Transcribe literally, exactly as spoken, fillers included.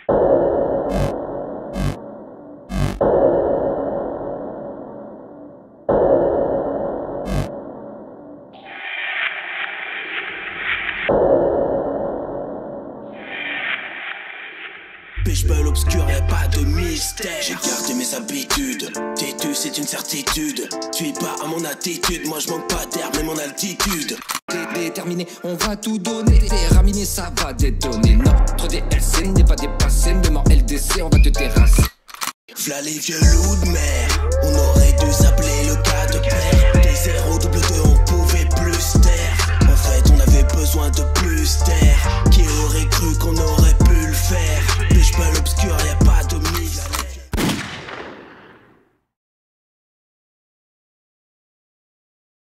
Pêche-ball obscur, y'a pas de mystère. J'ai gardé mes habitudes, têtu c'est une certitude. Suis pas à mon attitude, moi je manque pas d'air mais mon altitude. T'es déterminé, on va tout donner. T'es raminé, ça va détonner. Notre D L C n'est pas dépassé. Demain L D C, on va te terrasser. V'là les vieux loups de mer, on aurait dû s'appeler le